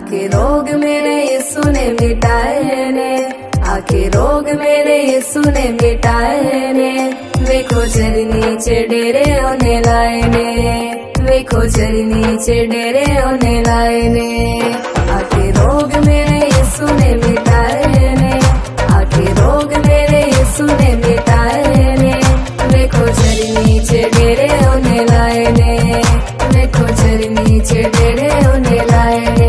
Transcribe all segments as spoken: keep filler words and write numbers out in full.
आके रोग मेरे यीशु ने मिटाए ने, आके रोग मेरे यीशु ने मिटाए ने। वेखो चरनी च डेरे ओने लाए ने, वेखो चरनी च डेरे ओने लाए ने। आके रोग मेरे यीशु ने मिटाए ने, आके रोग मेरे यीशु ने मिटाए ने। वेखो चरनी च डेरे ओने लाए ने, वेखो चरनी च डेरे ओने लाए ने।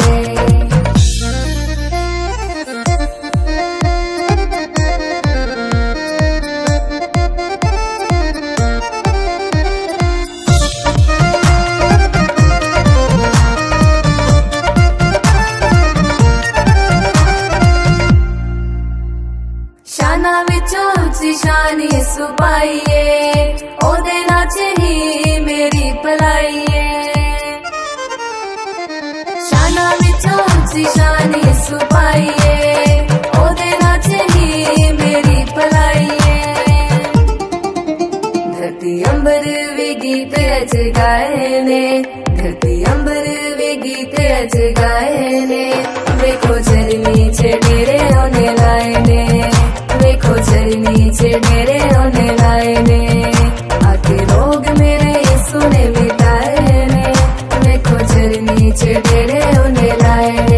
शाना विचों उच्ची शान यीशु पाइए, ओदे नाच ही मेरी भलाई है। शाना विचों उच्ची शान यीशु पाइए, ओदे नाच ही मेरी भलाई है। धरती अंबर वे गीत रच गाए ने, धरती अंबर वे गीत रच गाए ने। वेखो चरनी च डेरे ओने लाए ने, वेखो चरनी च डेरे ओने लाए ने। आके रोग मेरे यीशु ने मिटाए ने, वेखो चरनी च डेरे ओने लाए ने।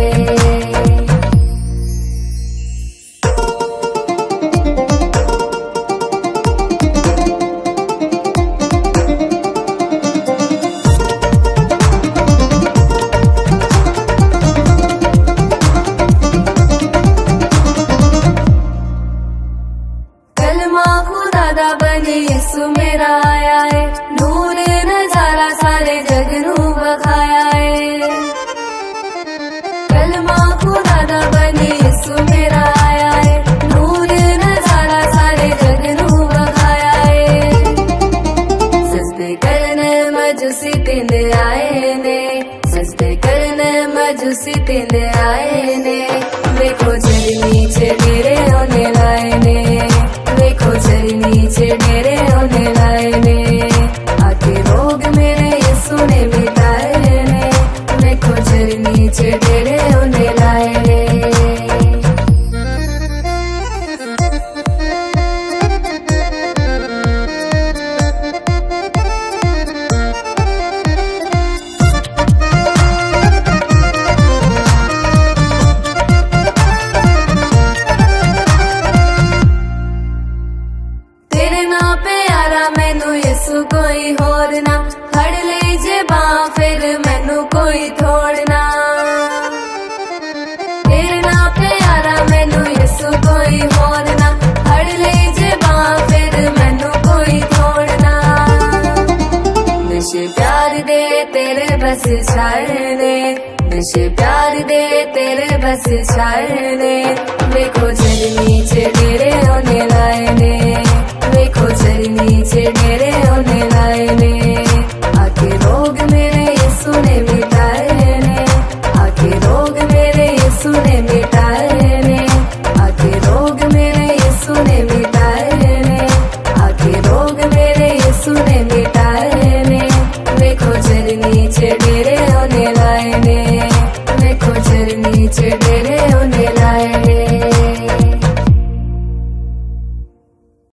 बने यीशु मेरा आया है, नूर नजारा सारे जग नू बखाया है। कलमा खुदा दा बने यीशु मेरा आया है, नूर नजारा सारे जग नू बखाया है। सजदे करने मजूसी तिंद आए ने, सजदे करने मजूसी तिंद आए ने। वेखो चरनी च डेरे ओने लाए ने, वेखो चरनी च डेरे ओने लाए ने। आके रोग मेरे यीशु ने मिटाए ने, वेखो चरनी च डेरे ओने लाए ने। कोई होर ना फड़ ले जे बां, फिर मैनू कोई थोड़ना। तेरे ना प्यारा मैनू यीशु कोई होर ना फड़ ले जे बां, फिर मैनू कोई थोड़ना। नशे प्यार दे तेरे बस छाड़ने, नशे प्यार दे तेरे बस छाड़ने। वेखो चरनी च डेरे ओने लाए ने, वेखो चरनी च डेरे ओने लाए ने। आके रोग मेरे यीशु ने मिटाए ने, आके रोग मेरे यीशु ने मिटाए ने। आके रोग मेरे यीशु ने मिटाए ने, आके रोग मेरे यीशु ने मिटाए ने। वेखो चरनी च डेरे ओने लाए ने, वेखो चरनी च डेरे